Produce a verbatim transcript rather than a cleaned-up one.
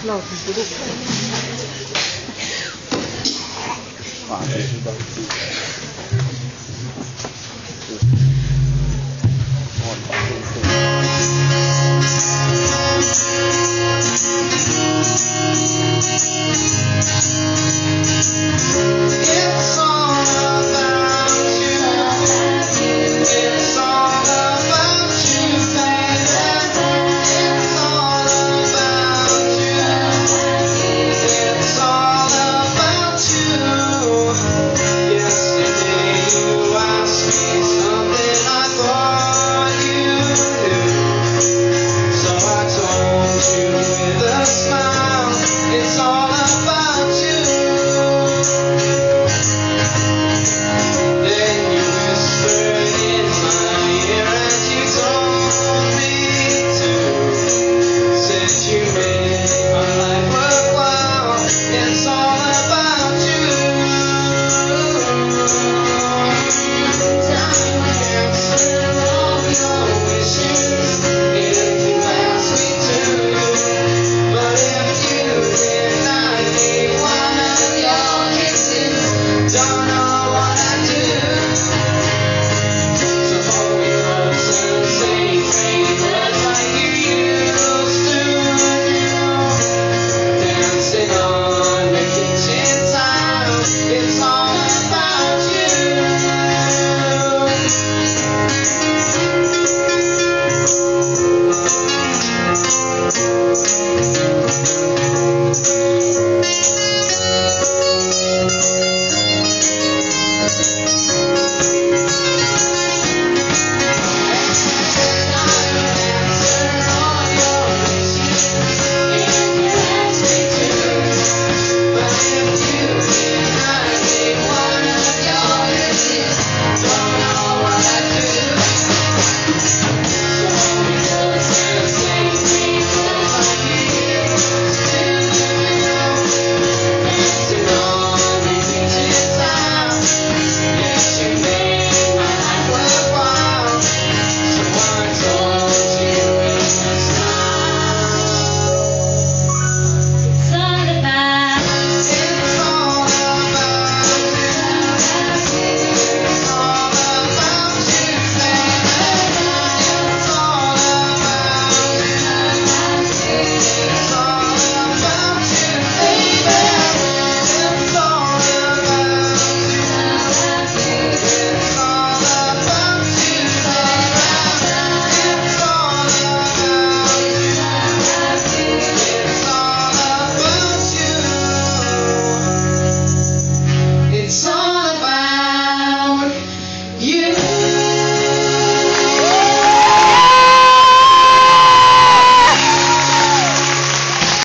老子不动。 啊，这是东西。哦，对 It's all about you. It's all about you, baby. It's all about you. It's all about you. Yesterday you asked me something I thought you knew. So I told you with a smile, it's all about you. Then you whispered in my ear and you told me to. Said you made my life worthwhile. It's all about you. Answer all your wishes if you ask me to. But if you deny me one of your kisses, don't know what I do. So hold me close and say sweet words like you used to do. Dancing on the kitchen tile, it's all about you.